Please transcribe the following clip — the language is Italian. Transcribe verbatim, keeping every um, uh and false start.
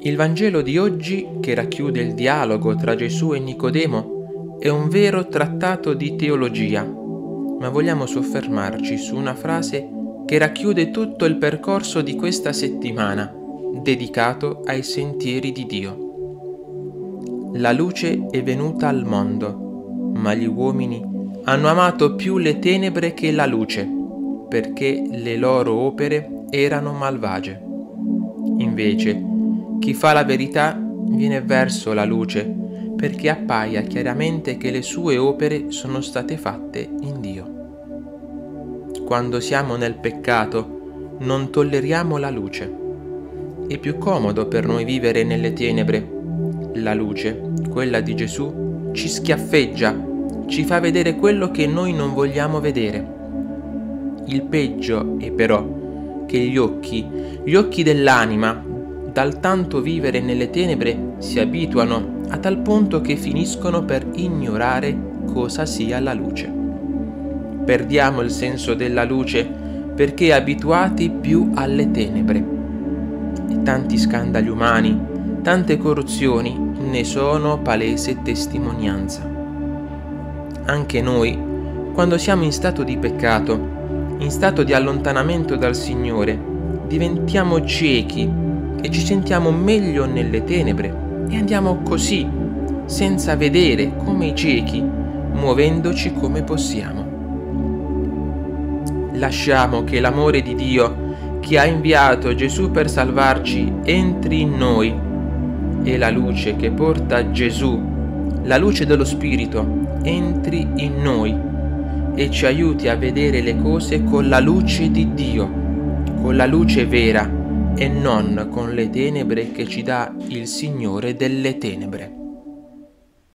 Il Vangelo di oggi, che racchiude il dialogo tra Gesù e Nicodemo, è un vero trattato di teologia, ma vogliamo soffermarci su una frase che racchiude tutto il percorso di questa settimana, dedicato ai sentieri di Dio. La luce è venuta al mondo, ma gli uomini hanno amato più le tenebre che la luce, perché le loro opere erano malvagie. Invece, chi fa la verità viene verso la luce, perché appaia chiaramente che le sue opere sono state fatte in Dio. Quando siamo nel peccato, non tolleriamo la luce. È più comodo per noi vivere nelle tenebre. La luce, quella di Gesù, ci schiaffeggia, ci fa vedere quello che noi non vogliamo vedere. Il peggio è però che gli occhi, gli occhi dell'anima, dal tanto vivere nelle tenebre, si abituano a tal punto che finiscono per ignorare cosa sia la luce. Perdiamo il senso della luce perché abituati più alle tenebre. E tanti scandali umani, tante corruzioni ne sono palese testimonianza. Anche noi, quando siamo in stato di peccato, in stato di allontanamento dal Signore, diventiamo ciechi e ci sentiamo meglio nelle tenebre e andiamo così, senza vedere come i ciechi, muovendoci come possiamo. Lasciamo che l'amore di Dio, che ha inviato Gesù per salvarci, entri in noi e la luce che porta Gesù, la luce dello Spirito, entri in noi e ci aiuti a vedere le cose con la luce di Dio, con la luce vera, e non con le tenebre che ci dà il Signore delle tenebre.